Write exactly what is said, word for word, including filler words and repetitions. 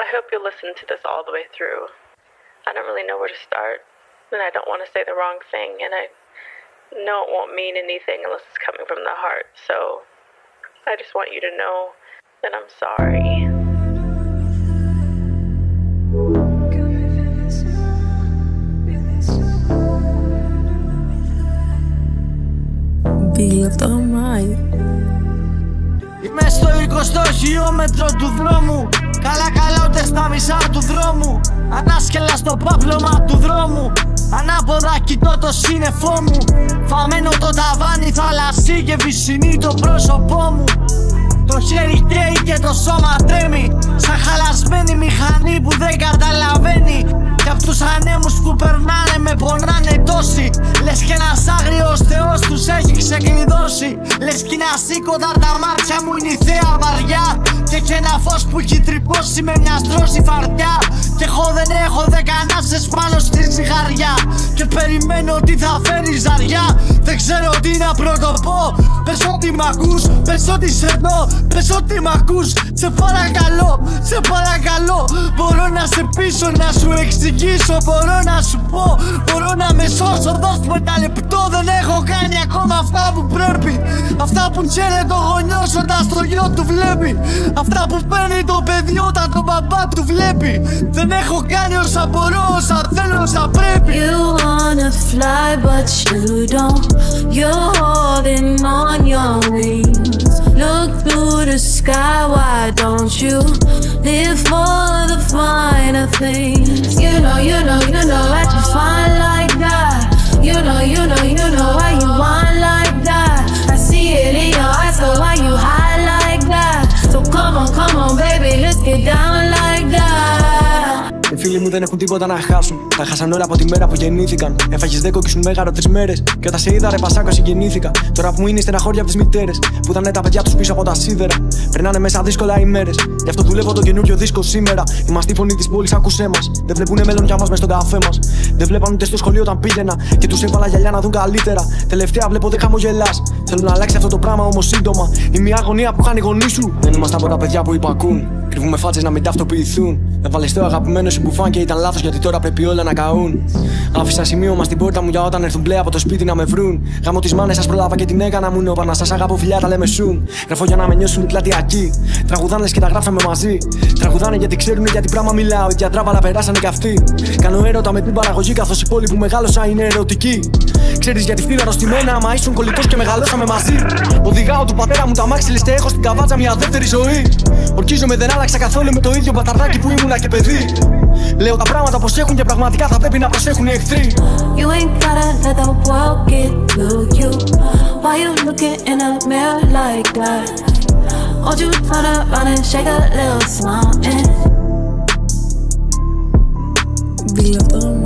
hope you'll listen to this all the way through. I don't really know where to start, and I don't want to say the wrong thing, and I know it won't mean anything unless it's coming from the heart, so I just want you to know that I'm sorry. Be left on my. Είμαι στο εικοστό χιλιόμετρο του δρόμου. Καλά καλά ούτε στα μισά του δρόμου. Ανάσκελα στο πάπλωμα του δρόμου. Ανάποδα κοιτώ το σύννεφό μου. Φαμένο το ταβάνι θαλασσί και βυσσινή το πρόσωπό μου. Το χέρι καίει και το σώμα τρέμει. Σαν χαλασμένη μηχανή που δεν καταλαβαίνει. Κι απ' τους ανέμους που περνάνε με πονάνε τόσοι. Λες κι ένας άγριος θεός τους έχει ξεκλειδώσει. Λες κι ένα σήκωτα τα μάτια μου είναι η θέα βαριά. Και έχει ένα φως που έχει τρυπώσει με μια στρώση φαρδιά. Κι εγώ δεν έχω δεκανάσες πάνω στη ζυγαριά. Και περιμένω τι θα φέρει ζαριά. Δεν ξέρω τι να πρωτοπώ. Πες ότι μ' ακούς, πες ότι σε δω. Πες ότι μ' ακούς, σε παρακαλώ, σε παρακαλώ. Μπορώ να σε πείσω, να σου εξηγήσω. Μπορώ να σου πω, μπορώ να με σώσω. Δώσ' μου ένα λεπτό, δεν έχω κάνει ακόμα αυτά που πρέπει. Αυτά που ξέρει το γονιός όταν στο γιο του βλέπει. Αυτά που παίρνει το παιδί όταν το μπαμπά του βλέπει. Δεν έχω κάνει όσα μπορώ, όσα θέλω, όσα πρέπει. You wanna fly but you don't. You're holding on your wings. Look through the sky, why don't you live for the finer things? You know, you know, you know that you fine like that. You know, you know, you know why you want like that. I see it in your eyes, so why you high like that? So come on, come on baby, let's get down like that. Οι φίλοι μου δεν έχουν τίποτα να χάσουν. Τα χάσαν όλα από τη μέρα που γεννήθηκαν. Έφαγες δέκο και ήσουν μέγαρο τρεις μέρες. Και όταν σε είδα, ρε Πασάκο, συγκινήθηκα. Τώρα που είναι στεναχώρια από τις μητέρες που ήταν τα παιδιά τους πίσω από τα σίδερα. Περνάνε μέσα δύσκολα οι μέρες. Γι' αυτό δουλεύω το καινούριο δίσκο σήμερα. Είμαστε η φωνή της πόλης, άκουσέ μας. Δεν βλέπουνε μέλλον για μας μες στον καφέ μας. Δεν βλέπαν ούτε στο σχολείο όταν πήγαινα. Και τους έβαλα γυαλιά να δουν καλύτερα. Τελευταία βλέπω δεν χαμογελάς. Θέλω να αλλάξει αυτό το πράγμα όμως σύντομα. Η μια αγωνία που χάνει γονείς σου. Δεν είμαστε από τα παιδιά που υπακούν. Κρύβουμε φάτσες να μην ταυτοποιηθούν. Έβαλες το αγαπημένο σου μπουφάν και ήταν λάθος γιατί τώρα πρέπει όλα να καούν. Άφησα σημείωμα στην πόρτα μου για όταν έρθουν μπλε από το σπίτι να με βρουν. Γάμω τις μάνες σας προλάβα και την έκανα μου νόπα. Να σας αγαπώ φιλιά τα λέμε σουν. Γράφω για να με νιώσουν οι πλατειακοί. Τραγουδάνε και τα γράφαμε μαζί. Τραγουδάνε γιατί ξέρουν γιατί πράγμα μιλάω. Για τράβαλα περάσανε κι αυτοί. Κάνω έρωτα με την παραγωγή καθώς η πόλη που μεγάλωσα είναι ερωτική. Ξέρεις γιατί φτύρα αρρωστημένα άμα ήσουν κολλητός και μεγαλώσαμε μαζί. Οδηγάω του πατέρα μου τα μάξι λες και έχω στην καβάτσα μια δεύτερη ζωή. Ορκίζομαι δεν άλλαξα καθόλου με το ίδιο παταράκι που ήμουνα και παιδί. Λέω τα πράγματα πως έχουν και πραγματικά θα πρέπει να προσέχουν οι εχθροί. You ain't gotta let the world get through you. Why you looking in the mirror like that? Won't you turn around and shake a little something? Be left on